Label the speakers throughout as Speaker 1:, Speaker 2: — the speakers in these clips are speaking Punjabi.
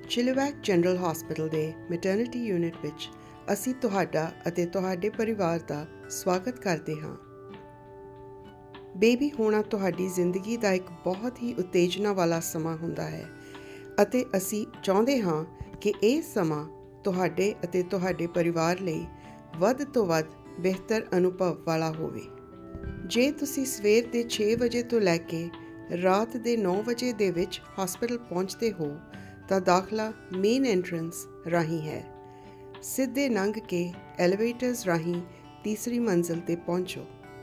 Speaker 1: Chilliwack General Hospital ਦੇ ਮੈਟਰਨਿਟੀ ਯੂਨਿਟ ਵਿੱਚ ਅਸੀਂ ਤੁਹਾਡਾ ਅਤੇ ਤੁਹਾਡੇ ਪਰਿਵਾਰ ਦਾ ਸਵਾਗਤ ਕਰਦੇ ਹਾਂ। ਬੇਬੀ ਹੋਣਾ ਤੁਹਾਡੀ ਜ਼ਿੰਦਗੀ ਦਾ ਇੱਕ ਬਹੁਤ ਹੀ ਉਤੇਜਨਾ ਵਾਲਾ ਸਮਾਂ ਹੁੰਦਾ ਹੈ ਅਤੇ ਅਸੀਂ ਚਾਹੁੰਦੇ ਹਾਂ ਕਿ ਇਹ ਸਮਾਂ ਤੁਹਾਡੇ ਅਤੇ ਤੁਹਾਡੇ ਪਰਿਵਾਰ ਲਈ ਵੱਧ ਤੋਂ ਵੱਧ ਬਿਹਤਰ ਅਨੁਭਵ ਵਾਲਾ ਹੋਵੇ। ਜੇ ਤੁਸੀਂ ਸਵੇਰ ਦੇ 6 ਵਜੇ ਤੋਂ ਲੈ ਕੇ ਰਾਤ ਦੇ 9 ਵਜੇ ਦੇ ਵਿੱਚ ਹਸਪਤਾਲ ਪਹੁੰਚਦੇ ਹੋ ਤਾਂ ਦਾਖਲਾ ਮੇਨ ਐਂਟਰੈਂਸ ਰਾਹੀਂ ਹੈ। ਸਿੱਧੇ ਲੰਘ ਕੇ ਐਲੀਵੇਟਰਸ ਰਾਹੀਂ ਤੀਸਰੀ ਮੰਜ਼ਿਲ ਤੇ ਪਹੁੰਚੋ।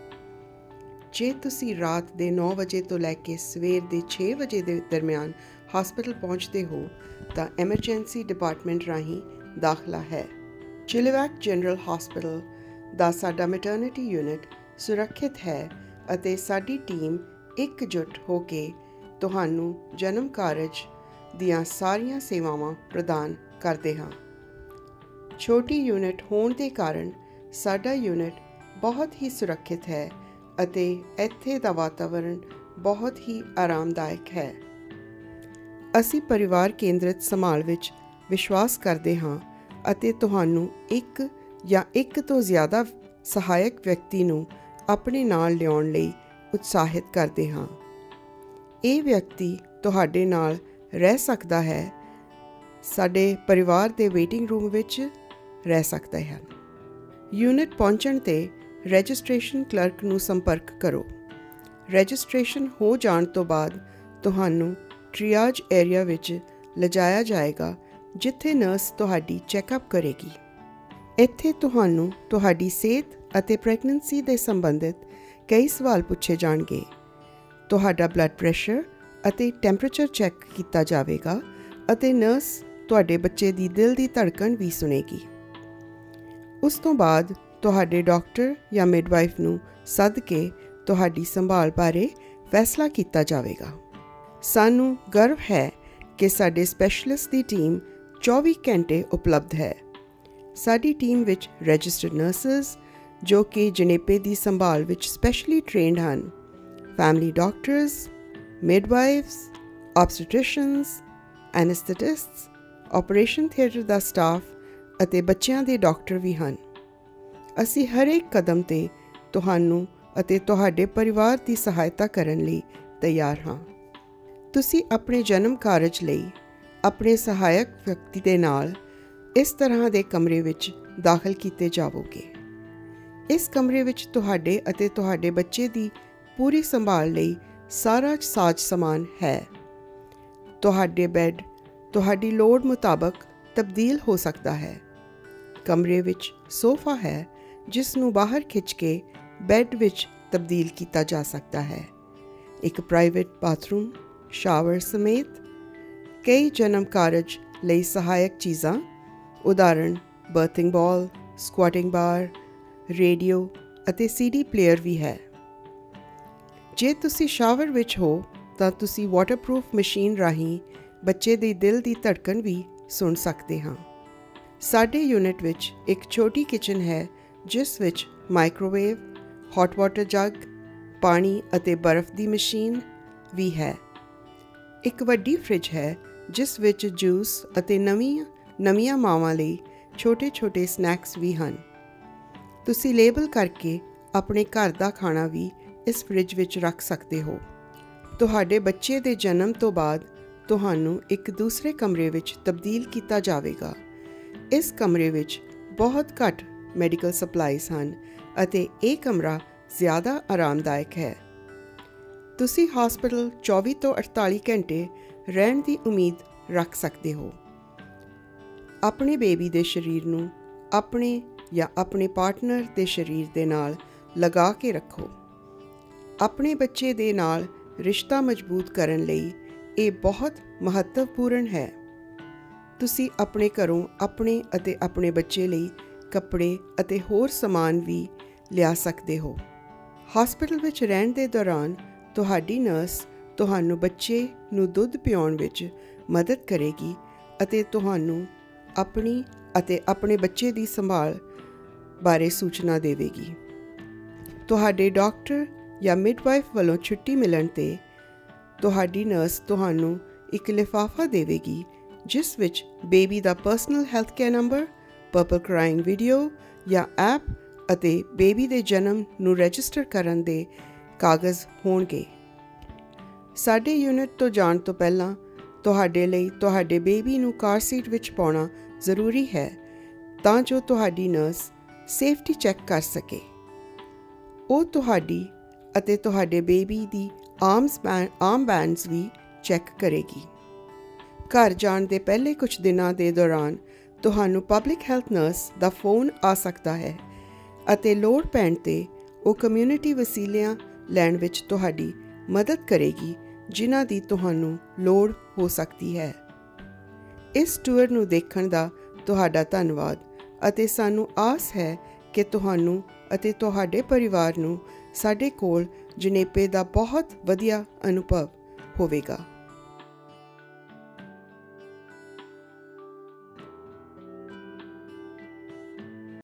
Speaker 1: ਜੇ ਤੁਸੀਂ ਰਾਤ ਦੇ 9 ਵਜੇ ਤੋਂ ਲੈ ਕੇ ਸਵੇਰ ਦੇ 6 ਵਜੇ ਦੇ ਦਰਮਿਆਨ ਹਸਪਤਾਲ ਪਹੁੰਚਦੇ ਹੋ ਤਾਂ ਐਮਰਜੈਂਸੀ ਡਿਪਾਰਟਮੈਂਟ ਰਾਹੀਂ ਦਾਖਲਾ ਹੈ। ਚਿਲੀਵੈਕ ਜਨਰਲ ਹਸਪਤਾਲ ਦਾ ਸਾਡਾ ਮੈਟਰਨਿਟੀ ਯੂਨਿਟ ਸੁਰੱਖਿਅਤ ਹੈ ਅਤੇ ਸਾਡੀ ਟੀਮ ਇਕਜੁੱਟ ਹੋ ਕੇ ਤੁਹਾਨੂੰ ਜਨਮ ਕਾਰਜ ਦੀਆਂ ਸਾਰੀਆਂ ਸੇਵਾਵਾਂ ਪ੍ਰਦਾਨ ਕਰਦੇ ਹਾਂ। ਛੋਟੀ ਯੂਨਿਟ ਹੋਣ ਦੇ ਕਾਰਨ ਸਾਡਾ ਯੂਨਿਟ ਬਹੁਤ ਹੀ ਸੁਰੱਖਿਅਤ ਹੈ ਅਤੇ ਇੱਥੇ ਦਾ ਵਾਤਾਵਰਣ ਬਹੁਤ ਹੀ ਆਰਾਮਦਾਇਕ ਹੈ। ਅਸੀਂ ਪਰਿਵਾਰ ਕੇਂਦਰਿਤ ਸੰਭਾਲ ਵਿੱਚ ਵਿਸ਼ਵਾਸ ਕਰਦੇ ਹਾਂ ਅਤੇ ਤੁਹਾਨੂੰ ਇੱਕ ਜਾਂ ਇੱਕ ਤੋਂ ਜ਼ਿਆਦਾ ਸਹਾਇਕ ਵਿਅਕਤੀ ਨੂੰ ਆਪਣੇ ਨਾਲ ਲਿਆਉਣ ਲਈ ਉਤਸ਼ਾਹਿਤ ਕਰਦੇ ਹਾਂ। ਇਹ ਵਿਅਕਤੀ ਤੁਹਾਡੇ ਨਾਲ ਰਹਿ ਸਕਦਾ ਹੈ, ਸਾਡੇ ਪਰਿਵਾਰ ਦੇ ਵੇਟਿੰਗ ਰੂਮ ਵਿੱਚ ਰਹਿ ਸਕਦੇ ਹਨ। ਯੂਨਿਟ ਪਹੁੰਚਣ 'ਤੇ ਰਜਿਸਟ੍ਰੇਸ਼ਨ ਕਲਰਕ ਨੂੰ ਸੰਪਰਕ ਕਰੋ। ਰਜਿਸਟ੍ਰੇਸ਼ਨ ਹੋ ਜਾਣ ਤੋਂ ਬਾਅਦ ਤੁਹਾਨੂੰ ਟ੍ਰੀਆਜ ਏਰੀਆ ਵਿੱਚ ਲਿਜਾਇਆ ਜਾਏਗਾ ਜਿੱਥੇ ਨਰਸ ਤੁਹਾਡੀ ਚੈੱਕਅਪ ਕਰੇਗੀ। ਇੱਥੇ ਤੁਹਾਨੂੰ ਤੁਹਾਡੀ ਸਿਹਤ ਅਤੇ ਪ੍ਰੈਗਨੈਂਸੀ ਦੇ ਸੰਬੰਧਿਤ ਕਈ ਸਵਾਲ ਪੁੱਛੇ ਜਾਣਗੇ। ਤੁਹਾਡਾ ਬਲੱਡ ਪ੍ਰੈਸ਼ਰ ਅਤੇ ਟੈਂਪਰੇਚਰ ਚੈੱਕ ਕੀਤਾ ਜਾਵੇਗਾ ਅਤੇ ਨਰਸ ਤੁਹਾਡੇ ਬੱਚੇ ਦੀ ਦਿਲ ਦੀ ਧੜਕਣ ਵੀ ਸੁਣੇਗੀ। ਉਸ ਤੋਂ ਬਾਅਦ ਤੁਹਾਡੇ ਡਾਕਟਰ ਜਾਂ ਮਿਡਵਾਈਫ ਨੂੰ ਸੱਦ ਕੇ ਤੁਹਾਡੀ ਸੰਭਾਲ ਬਾਰੇ ਫੈਸਲਾ ਕੀਤਾ ਜਾਵੇਗਾ। ਸਾਨੂੰ ਗਰਵ ਹੈ ਕਿ ਸਾਡੇ ਸਪੈਸ਼ਲਿਸਟ ਦੀ ਟੀਮ 24 ਘੰਟੇ ਉਪਲਬਧ ਹੈ। ਸਾਡੀ ਟੀਮ ਵਿੱਚ ਰਜਿਸਟਰਡ ਨਰਸਿਸ ਜੋ ਕਿ ਜਣੇਪੇ ਦੀ ਸੰਭਾਲ ਵਿੱਚ ਸਪੈਸ਼ਲੀ ਟ੍ਰੇਨਡ ਹਨ, family doctors, midwives, obstetricians, anaesthetists, operation theatre ਦਾ ਸਟਾਫ ਅਤੇ ਬੱਚਿਆਂ ਦੇ ਡਾਕਟਰ ਵੀ ਹਨ। ਅਸੀਂ ਹਰੇਕ ਕਦਮ 'ਤੇ ਤੁਹਾਨੂੰ ਅਤੇ ਤੁਹਾਡੇ ਪਰਿਵਾਰ ਦੀ ਸਹਾਇਤਾ ਕਰਨ ਲਈ ਤਿਆਰ ਹਾਂ। ਤੁਸੀਂ ਆਪਣੇ ਜਨਮ ਕਾਰਜ ਲਈ ਆਪਣੇ ਸਹਾਇਕ ਵਿਅਕਤੀ ਦੇ ਨਾਲ ਇਸ ਤਰ੍ਹਾਂ ਦੇ ਕਮਰੇ ਵਿੱਚ ਦਾਖਲ ਕੀਤੇ ਜਾਵੋਗੇ। ਇਸ ਕਮਰੇ ਵਿੱਚ ਤੁਹਾਡੇ ਅਤੇ ਤੁਹਾਡੇ ਬੱਚੇ ਦੀ ਪੂਰੀ ਸੰਭਾਲ ਲਈ ਸਾਰਾ ਸਾਜ਼ ਸਮਾਨ ਹੈ। ਤੁਹਾਡੇ ਬੈੱਡ ਤੁਹਾਡੀ ਲੋੜ ਮੁਤਾਬਕ ਤਬਦੀਲ ਹੋ ਸਕਦਾ ਹੈ। ਕਮਰੇ ਵਿੱਚ ਸੋਫਾ ਹੈ ਜਿਸ ਨੂੰ ਬਾਹਰ ਖਿੱਚ ਕੇ ਬੈੱਡ ਵਿੱਚ ਤਬਦੀਲ ਕੀਤਾ ਜਾ ਸਕਦਾ ਹੈ। ਇੱਕ ਪ੍ਰਾਈਵੇਟ ਬਾਥਰੂਮ, ਸ਼ਾਵਰ ਸਮੇਤ ਕਈ ਜਨਮ ਕਾਰਜ ਲਈ ਸਹਾਇਕ ਚੀਜ਼ਾਂ ਉਦਾਹਰਣ birthing ball, squatting bar, radio ਅਤੇ CD ਪਲੇਅਰ ਵੀ ਹੈ। ਜੇ ਤੁਸੀਂ ਸ਼ਾਵਰ ਵਿੱਚ ਹੋ ਤਾਂ ਤੁਸੀਂ ਵਾਟਰਪ੍ਰੂਫ ਮਸ਼ੀਨ ਰਾਹੀਂ ਬੱਚੇ ਦੀ ਦਿਲ ਦੀ ਧੜਕਣ ਵੀ ਸੁਣ ਸਕਦੇ ਹਾਂ। ਸਾਡੇ ਯੂਨਿਟ ਵਿੱਚ ਇੱਕ ਛੋਟੀ ਕਿਚਨ ਹੈ ਜਿਸ ਵਿੱਚ ਮਾਈਕ੍ਰੋਵੇਵ, ਹੌਟ ਵਾਟਰ ਜੱਗ, ਪਾਣੀ ਅਤੇ ਬਰਫ਼ ਦੀ ਮਸ਼ੀਨ ਵੀ ਹੈ। ਇੱਕ ਵੱਡੀ ਫ੍ਰਿਜ ਹੈ ਜਿਸ ਵਿੱਚ ਜੂਸ ਅਤੇ ਨਵੀਆਂ ਮਾਵਾਂ ਲਈ ਛੋਟੇ ਸਨੈਕਸ ਵੀ ਹਨ। ਤੁਸੀਂ ਲੇਬਲ ਕਰਕੇ ਆਪਣੇ ਘਰ ਦਾ ਖਾਣਾ ਵੀ ਇਸ ਫ੍ਰਿਜ ਵਿੱਚ ਰੱਖ ਸਕਦੇ ਹੋ। ਤੁਹਾਡੇ ਬੱਚੇ ਦੇ ਜਨਮ ਤੋਂ ਬਾਅਦ ਤੁਹਾਨੂੰ ਇੱਕ ਦੂਸਰੇ ਕਮਰੇ ਵਿੱਚ ਤਬਦੀਲ ਕੀਤਾ ਜਾਵੇਗਾ। ਇਸ ਕਮਰੇ ਵਿੱਚ ਬਹੁਤ ਘੱਟ ਮੈਡੀਕਲ ਸਪਲਾਈਜ਼ ਹਨ ਅਤੇ ਇਹ ਕਮਰਾ ਜ਼ਿਆਦਾ ਆਰਾਮਦਾਇਕ ਹੈ। ਤੁਸੀਂ ਹਸਪਤਾਲ 24 ਤੋਂ 48 ਘੰਟੇ ਰਹਿਣ ਦੀ ਉਮੀਦ ਰੱਖ ਸਕਦੇ ਹੋ। ਆਪਣੇ ਬੇਬੀ ਦੇ ਸਰੀਰ ਨੂੰ ਆਪਣੇ ਜਾਂ ਆਪਣੇ ਪਾਰਟਨਰ ਦੇ ਸਰੀਰ ਦੇ ਨਾਲ ਲਗਾ ਕੇ ਰੱਖੋ। ਆਪਣੇ ਬੱਚੇ ਦੇ ਨਾਲ ਰਿਸ਼ਤਾ ਮਜ਼ਬੂਤ ਕਰਨ ਲਈ ਇਹ ਬਹੁਤ ਮਹੱਤਵਪੂਰਨ ਹੈ। ਤੁਸੀਂ ਆਪਣੇ ਘਰੋਂ ਆਪਣੇ ਅਤੇ ਆਪਣੇ ਬੱਚੇ ਲਈ ਕੱਪੜੇ ਅਤੇ ਹੋਰ ਸਮਾਨ ਵੀ ਲਿਆ ਸਕਦੇ ਹੋ। ਹਸਪਤਾਲ ਵਿੱਚ ਰਹਿਣ ਦੇ ਦੌਰਾਨ ਤੁਹਾਡੀ ਨਰਸ ਤੁਹਾਨੂੰ ਬੱਚੇ ਨੂੰ ਦੁੱਧ ਪਿਆਉਣ ਵਿੱਚ ਮਦਦ ਕਰੇਗੀ ਅਤੇ ਤੁਹਾਨੂੰ ਆਪਣੀ ਅਤੇ ਆਪਣੇ ਬੱਚੇ ਦੀ ਸੰਭਾਲ ਬਾਰੇ ਸੂਚਨਾ ਦੇਵੇਗੀ। ਤੁਹਾਡੇ ਡਾਕਟਰ ਜਾਂ ਮਿਡਵਾਈਫ ਵੱਲੋਂ ਛੁੱਟੀ ਮਿਲਣ 'ਤੇ ਤੁਹਾਡੀ ਨਰਸ ਤੁਹਾਨੂੰ ਇੱਕ ਲਿਫਾਫਾ ਦੇਵੇਗੀ ਜਿਸ ਵਿੱਚ ਬੇਬੀ ਦਾ personal health care number, purple crying video ਜਾਂ ਐਪ ਅਤੇ ਬੇਬੀ ਦੇ ਜਨਮ ਨੂੰ ਰਜਿਸਟਰ ਕਰਨ ਦੇ ਕਾਗਜ਼ ਹੋਣਗੇ। ਸਾਡੇ ਯੂਨਿਟ ਤੋਂ ਜਾਣ ਤੋਂ ਪਹਿਲਾਂ ਤੁਹਾਡੇ ਲਈ ਤੁਹਾਡੇ ਬੇਬੀ ਨੂੰ ਕਾਰ ਸੀਟ ਵਿੱਚ ਪਾਉਣਾ ਜ਼ਰੂਰੀ ਹੈ ਤਾਂ ਜੋ ਤੁਹਾਡੀ ਨਰਸ ਸੇਫਟੀ ਚੈੱਕ ਕਰ ਸਕੇ। ਉਹ ਤੁਹਾਡੀ ਅਤੇ ਤੁਹਾਡੇ ਬੇਬੀ ਦੀ ਆਰਮ ਬੈਂਡਸ ਵੀ ਚੈੱਕ ਕਰੇਗੀ। ਘਰ ਜਾਣ ਦੇ ਪਹਿਲੇ ਕੁਝ ਦਿਨਾਂ ਦੇ ਦੌਰਾਨ ਤੁਹਾਨੂੰ ਪਬਲਿਕ ਹੈਲਥ ਨਰਸ ਦਾ ਫੋਨ ਆ ਸਕਦਾ ਹੈ ਅਤੇ ਲੋੜ ਪੈਣ 'ਤੇ ਉਹ ਕਮਿਊਨਿਟੀ ਵਸੀਲਿਆਂ ਲੈਣ ਵਿੱਚ ਤੁਹਾਡੀ ਮਦਦ ਕਰੇਗੀ ਜਿਨ੍ਹਾਂ ਦੀ ਤੁਹਾਨੂੰ ਲੋੜ ਹੋ ਸਕਦੀ ਹੈ। ਇਸ ਟੂਰ ਨੂੰ ਦੇਖਣ ਦਾ ਤੁਹਾਡਾ ਧੰਨਵਾਦ ਅਤੇ ਸਾਨੂੰ ਆਸ ਹੈ ਕਿ ਤੁਹਾਨੂੰ ਅਤੇ ਤੁਹਾਡੇ ਪਰਿਵਾਰ ਨੂੰ ਸਾਡੇ ਕੋਲ ਜਣੇਪੇ ਦਾ ਬਹੁਤ ਵਧੀਆ ਅਨੁਭਵ ਹੋਵੇਗਾ।